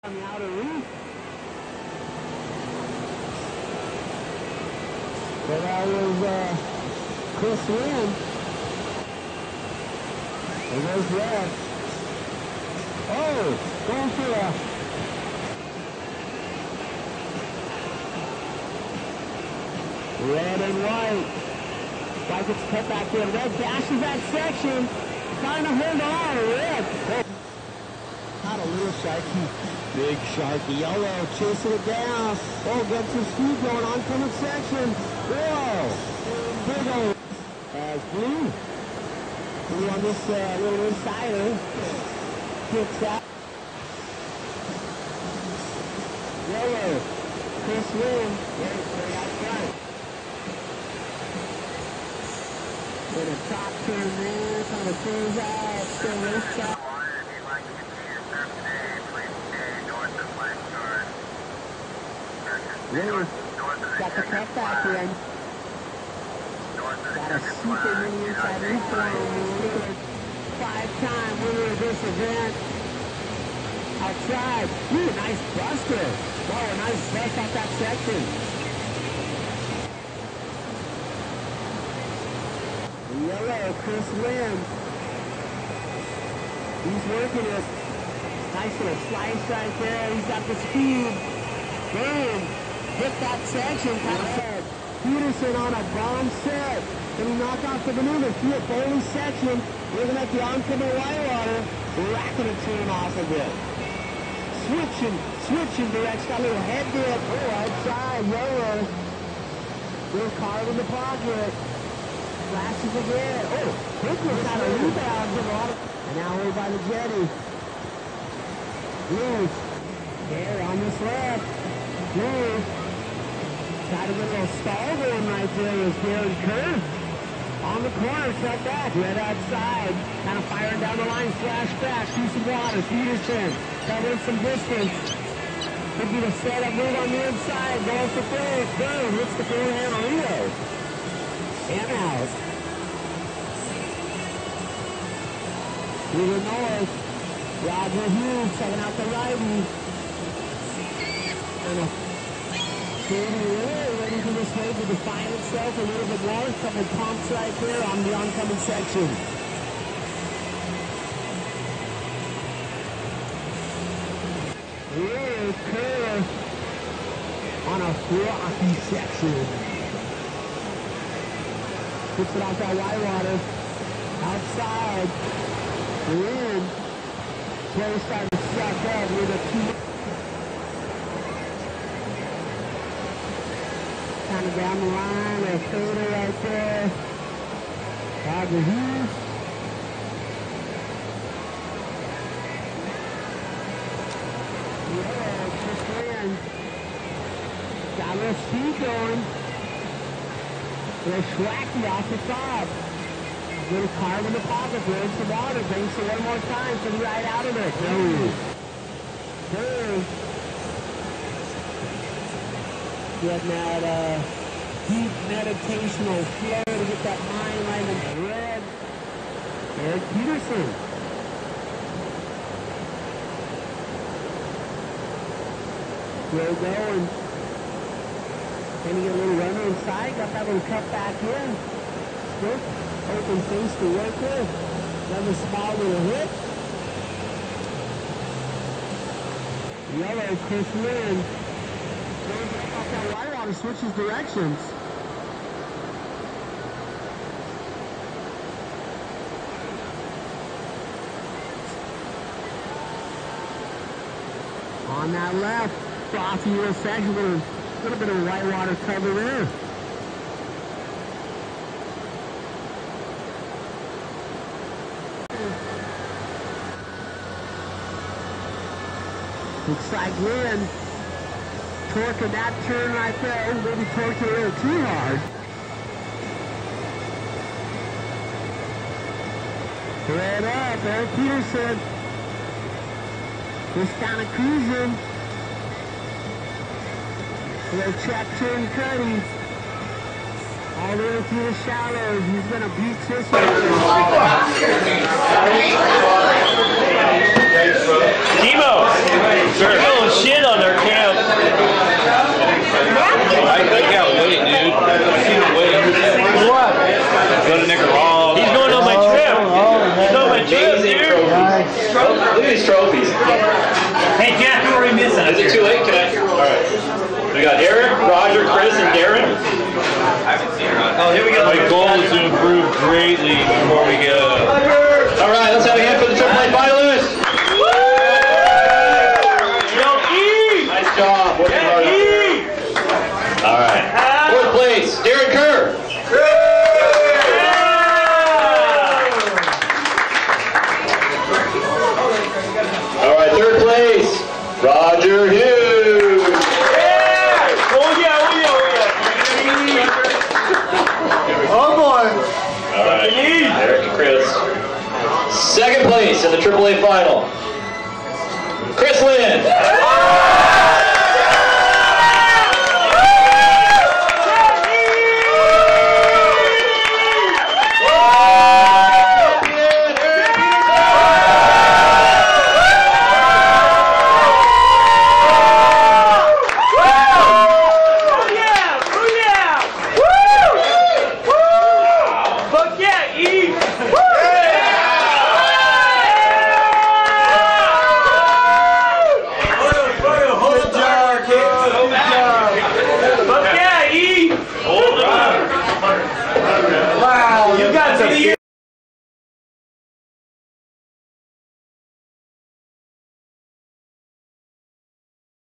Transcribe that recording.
On the outer reef. So that was Chris Lynn. And there's Red. Oh, going for a red and white. White gets cut back in. Red dashes that section. Trying to hold on. Red. Oh. Not a little sharky. Big sharky. Yellow chasing it down. Oh, gets some speed going on coming section. Whoa. Big old. As blue. Blue on this little insider. Kicks out. Yellow. Chris Lynn. Very out front. Get a top turn there. Kind of close out. Still race top. Lewis got the cut back in. Got a super mini inside replay. 5-time winner of this event. Outside. Ooh, nice buster. Wow, a nice bust off that section. Yellow, Chris Lynn. He's working it. Nice little slice right there. He's got the speed. Boom. Hit that section, kind of said. Peterson on a bomb set. Can he knock off the maneuver? Through a bowling section. Looking at the oncoming whitewater. Racking a turn off of it. Switching direction. Got a little head dip. Oh, outside. Yellow. Little carve in the pocket. Flashes again. Oh, Hickman's got a rebound. And now over by the jetty. Blue. There on this left. Blue. Got a little stall going right there with Darren Kerr. On the corner, set back, red outside. Kind of firing down the line, flash back, see some water, Peterson. Covering some distance. Could be the setup move on the inside, going for third. Boom, hits the forehand on Rio. And out. To the north, Roger Hughes checking out the righty. And a ready for this wave to define itself a little bit more. Couple pumps right there on the oncoming section. Here's Kerr on a rocky section. Puts it off that whitewater. Outside. In. Kerr starting to suck up with a 2. Kind of down the line, a fader right there. Roger Hughes. Yeah, Chris Lynn. Got a little speed going. A little schwacky off the top. A little carve in the pocket, there's some water. Brings it one more time to the right out of it. Third. Getting that deep meditational flow to get that mind right in the red. Eric Peterson. Still going. Can he get a little runner inside? Got that little cut back in. Still open face to work with. Another small little hit. Yellow, Chris Lynn. That whitewater switches directions. On that left, frothy little section, a little bit of whitewater cover there. Looks like Lynn torquing that turn right there, maybe torquing a little too hard. Red up, Eric Peterson. Just kind of cruising. A little check turn cutting. All the way through the shallows. He's going to beat this one. Demo! Sure. Look at these trophies. Hey Jack, who are we missing? Is it too late? Can I? All right. We got Eric, Roger, Chris, and Darren. Oh, here we go. My goal is to improve greatly before we go. All right, let's have a hand for the AAA finalists. Nice job. Working hard. All right. Fourth place, Darren Kerr. All right, third place, Roger Hughes. Oh boy. All right, Eric and Chris. Second place in the AAA final, Chris Lynn.